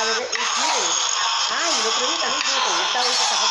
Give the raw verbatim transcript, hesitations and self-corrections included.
bebé, es libre. Ah, y el otro día también tuve que estaba ahorita